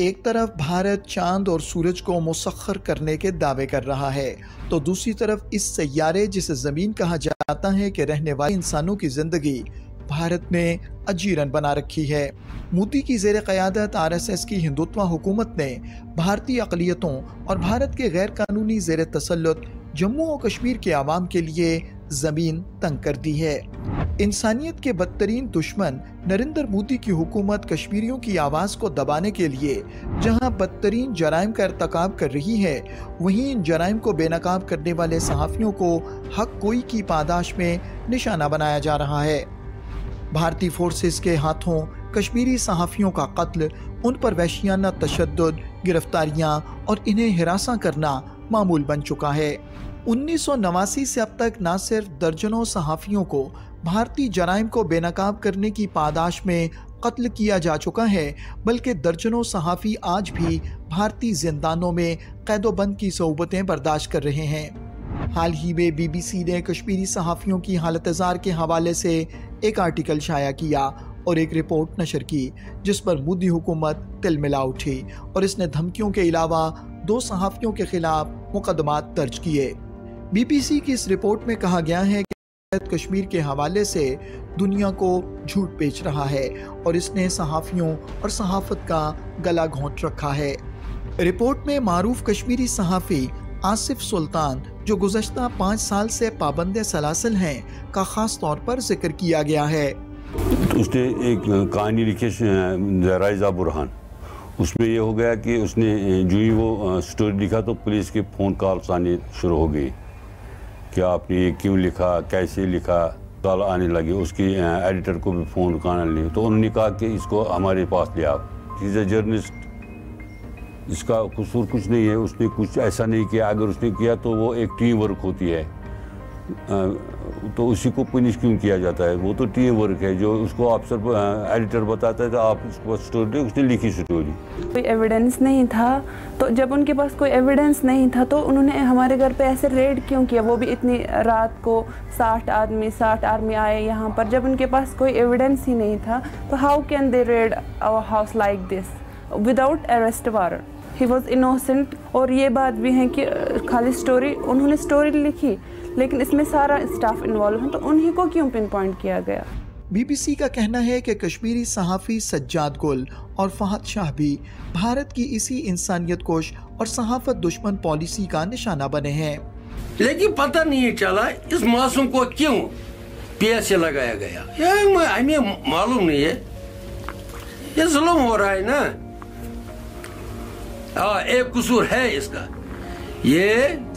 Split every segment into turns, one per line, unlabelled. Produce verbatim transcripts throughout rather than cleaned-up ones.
ایک طرف بھارت چاند اور سورج کو مسخر کرنے کے دعوے کر رہا ہے تو دوسری طرف اس سیارے جسے زمین کہا جاتا ہے کہ رہنے والے انسانوں کی زندگی بھارت نے اجیرن بنا رکھی ہے۔ مودی کی زیر قیادت آر ایس ایس کی ہندوتوا حکومت نے بھارتی اقلیتوں اور بھارت کے غیر قانونی زیر تسلط جموں و کشمیر کے عوام کے لیے زمین تنگ کر دی ہے۔ انسانیت کے بدترین دشمن نریندر مودی کی حکومت کشمیریوں کی آواز کو دبانے کے لیے جہاں بدترین جرائم کا ارتکاب کر رہی ہے، وہیں ان جرائم کو بے نقاب کرنے والے صحافیوں کو حق گوئی کی پاداش میں نشانہ بنایا جا رہا ہے۔ بھارتی فورسز کے ہاتھوں کشمیری صحافیوں کا قتل، ان پر وحشیانہ تشدد، گرفتاریاں اور انہیں ہراساں کرنا معمول بن چکا ہے۔ انیس سو نواسی سے اب تک نہ صرف درجنوں صحافیوں کو بھارتی جرائم کو بے نقاب کرنے کی پاداش میں قتل کیا جا چکا ہے، بلکہ درجنوں صحافی آج بھی بھارتی زندانوں میں قید و بند کی صعوبتیں برداشت کر رہے ہیں۔ حال ہی میں بی بی سی نے کشمیری صحافیوں کی حالت زار کے حوالے سے ایک آرٹیکل شائع کیا اور ایک رپورٹ نشر کی جس پر مودی حکومت تل ملا اٹھی اور اس نے دھمکیوں کے علاوہ دو صحافیوں کے خلاف مقدمات درج کیے۔ بی بی سی کی اس رپورٹ میں کہا گیا ہے کہ کشمیر کے حوالے سے دنیا کو جھوٹ بیچ رہا ہے اور اس نے صحافیوں اور صحافت کا گلا گھونٹ رکھا ہے۔ رپورٹ میں معروف کشمیری صحافی آصف سلطان جو گزشتہ پانچ سال سے پابند سلاسل ہیں کا خاص طور پر ذکر کیا گیا ہے۔
اس نے ایک کہانی لکھی رائزہ برہان، اس میں یہ ہو گیا کہ اس نے جو ہی وہ سٹوری لکھا تو پولیس کے فون کالز آنے شروع ہو گئی کہ آپ نے یہ کیوں لکھا، کیسے لکھا، کال آنے لگے۔ اس کی ایڈیٹر کو بھی فون کرنے لگے تو انہوں نے کہا کہ اس کو ہمارے پاس لے آؤ، ہی از اے جرنلسٹ، اس کا قصور کچھ نہیں ہے، اس نے کچھ ایسا نہیں کیا، اگر اس نے کیا تو وہ ایک ٹیم ورک ہوتی ہے تو اسی کو پنش کیوں کیا جاتا ہے؟ وہ تو ٹیم ورک ہے، جو اس کو افسر ایڈیٹر بتاتا ہے تو آپ اس کو سٹوری، اس نے لکھی سٹوری۔
کوئی ایویڈنس نہیں تھا، تو جب ان کے پاس کوئی ایویڈنس نہیں تھا تو انہوں نے ہمارے گھر پہ ایسے ریڈ کیوں کیا؟ وہ بھی اتنی رات کو ساٹھ آدمی ساٹھ آرمی آئے یہاں پر، جب ان کے پاس کوئی ایویڈنس ہی نہیں تھا تو how can they raid our house like this without arrest warrant? He was innocent. اور یہ بات بھی ہے کہ خالی سٹوری، انہوں نے سٹوری لکھی لیکن اس میں سارا اسٹاف انوالو ہے تو انہی کو کیوں پن پوائنٹ کیا گیا؟
بی بی سی کا کہنا ہے کہ کشمیری صحافی سجاد گل اور فہد شاہ بھی بھارت کی اسی انسانیت کش اور صحافت دشمن پالیسی کا نشانہ بنے ہیں،
لیکن پتہ نہیں چلا اس معصوم کو کیوں پی ایس سے لگایا گیا، ہمیں معلوم نہیں ہے، یہ ظلم ہو رہا ہے نا۔ ایک قصور ہے اس کا، یہ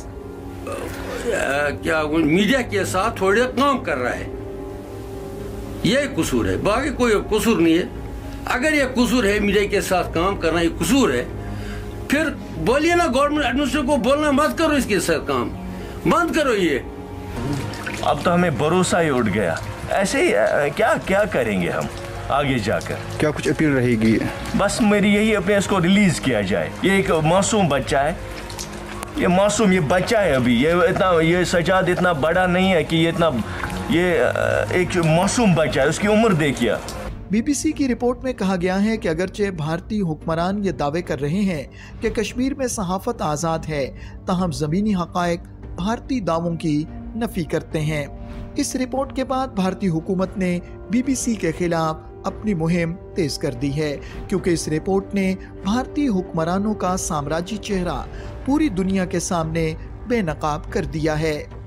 کیا میڈیا کے ساتھ تھوڑے کام کر رہا ہے، یہ قصور ہے، باقی کوئی قصور نہیں ہے۔ اگر یہ قصور ہے میڈیا کے ساتھ کام کرنا یہ قصور ہے، پھر بولیے نا گورنمنٹ ایڈمنسٹریشن کو بولنا مت کرو، اس کے ساتھ کام بند کرو۔ یہ
اب تو ہمیں بھروسہ ہی اٹھ گیا، ایسے ہی کیا کیا کریں گے ہم آگے جا کر؟
کیا کچھ اپیل رہے گی؟
بس میری یہی اپنے اس کو ریلیز کیا جائے، یہ ایک معصوم بچہ ہے، یہ معصوم یہ بچہ ہے ابھی، یہ اتنا یہ سجاد اتنا بڑا نہیں ہے کہ یہ اتنا یہ ایک معصوم بچہ ہے، اس کی عمر دیکھیے۔
بی بی سی کی رپورٹ میں کہا گیا ہے کہ اگرچہ بھارتی حکمران یہ دعوے کر رہے ہیں کہ کشمیر میں صحافت آزاد ہے، تاہم زمینی حقائق بھارتی دعووں کی نفی کرتے ہیں۔ اس رپورٹ کے بعد بھارتی حکومت نے بی بی سی کے خلاف اپنی مہم تیز کر دی ہے، کیونکہ اس رپورٹ نے بھارتی حکمرانوں کا سامراجی چہرہ پوری دنیا کے سامنے بے نقاب کر دیا ہے۔